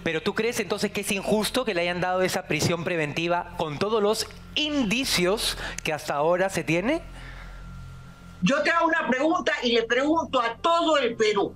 Pero ¿tú crees entonces que es injusto que le hayan dado esa prisión preventiva con todos los indicios que hasta ahora se tiene? Yo te hago una pregunta y le pregunto a todo el Perú,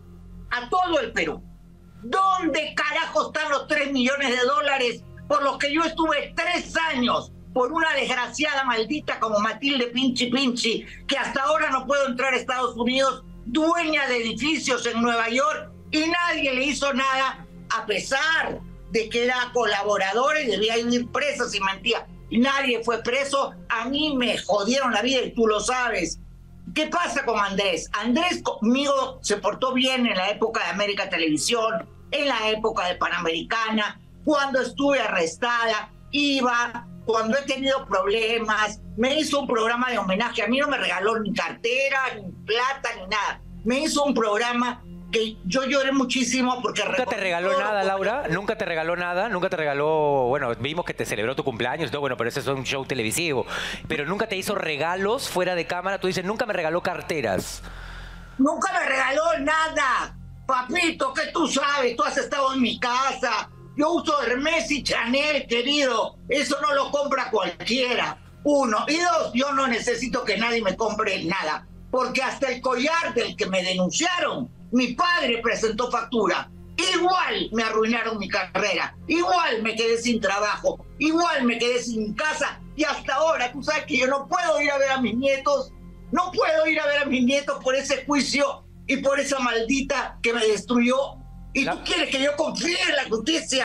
¿dónde carajo están los 3 millones de dólares por los que yo estuve 3 años por una desgraciada maldita como Matilde Pinchi Pinchi, que hasta ahora no puedo entrar a Estados Unidos, dueña de edificios en Nueva York, y nadie le hizo nada, a pesar de que era colaborador y debía ir presa si mentía? Y nadie fue preso. A mí me jodieron la vida y tú lo sabes. ¿Qué pasa con Andrés? Andrés conmigo se portó bien en la época de América Televisión, en la época de Panamericana, cuando estuve arrestada, iba, cuando he tenido problemas, me hizo un programa de homenaje. A mí no me regaló ni cartera, ni plata, ni nada. Me hizo un programa que yo lloré muchísimo porque... ¿Nunca te regaló nada, Laura? ¿Nunca te regaló nada? ¿Nunca te regaló...? Bueno, vimos que te celebró tu cumpleaños y todo, bueno, pero ese es un show televisivo. Pero ¿nunca te hizo regalos fuera de cámara? Tú dices, nunca me regaló carteras. Nunca me regaló nada. Papito, ¿qué tú sabes? Tú has estado en mi casa. Yo uso Hermès y Chanel, querido. Eso no lo compra cualquiera. 1. Y 2, yo no necesito que nadie me compre nada. Porque hasta el collar del que me denunciaron, mi padre presentó factura. Igual me arruinaron mi carrera. Igual me quedé sin trabajo. Igual me quedé sin casa. Y hasta ahora, tú sabes que yo no puedo ir a ver a mis nietos. No puedo ir a ver a mis nietos por ese juicio y por esa maldita que me destruyó. Y tú quieres que yo confíe en la justicia.